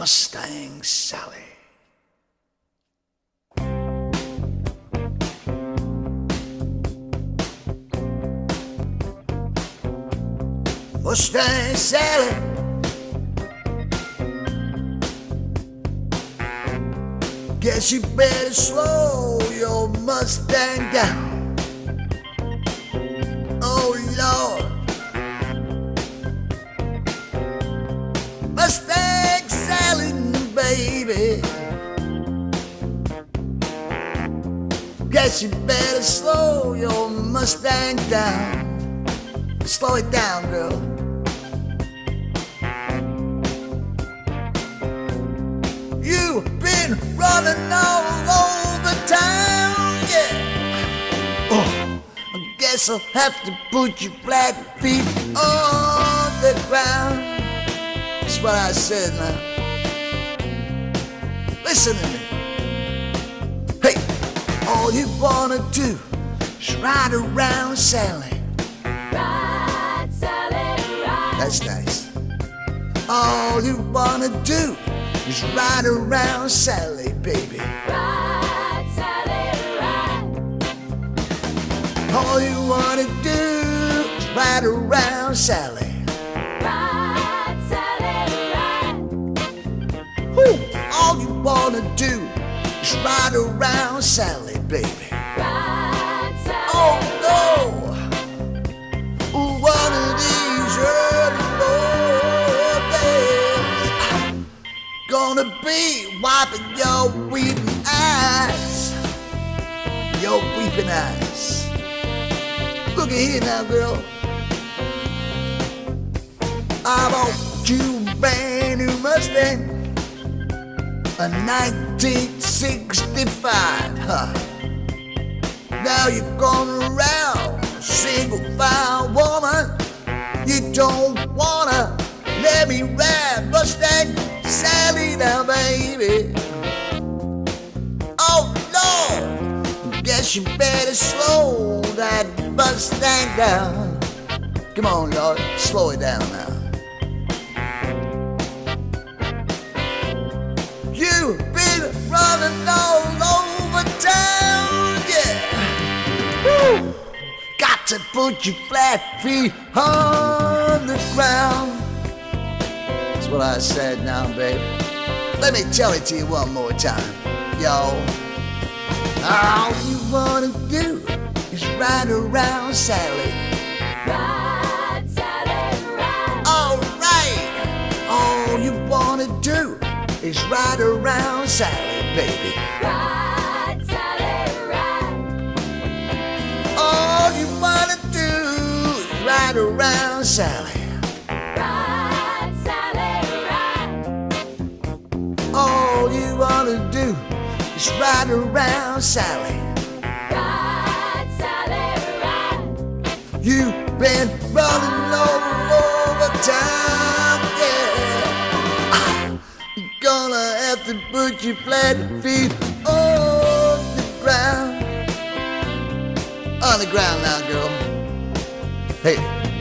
Mustang Sally. Mustang Sally, guess you better slow your Mustang down. Oh Lord, Mustang Sally, baby, guess you better slow your Mustang down. Slow it down, girl. You've been running all over town, yeah. Oh, I guess I'll have to put your flat feet on the ground. That's what I said, man. Listen to me. Hey, all you wanna do is ride around Sally. Ride, Sally, ride. That's nice. All you wanna do is ride around Sally, baby. Ride, Sally, ride. All you wanna do is ride around Sally. Ride, Sally, ride. Woo! All you wanna do is ride around Sally, baby. Ride, Sally, Oh no! One of these early mornings, gonna be wiping your weeping eyes. Your weeping eyes. Look at here now, girl. I bought you a brand new Mustang, a 1965, huh? Now you're going around, single file woman. You don't wanna let me ride Mustang Sally now, baby. Oh Lord, guess you better slow that Mustang down. Come on, Lord, slow it down now. You've been running all over town, yeah. Woo. Got to put your flat feet on the ground. That's what I said now, baby. Let me tell it to you one more time, yo. All you wanna do is ride around Sally. ride, Sally, ride. All right. All you wanna do is ride around Sally, baby. Ride, Sally, ride. All you wanna do is ride around Sally. Ride, Sally, ride. All you wanna do is ride around Sally. Ride, Sally, ride. You've been running all over town, yeah. You're gonna have to put your flat feet on the ground. On the ground now, girl. Hey.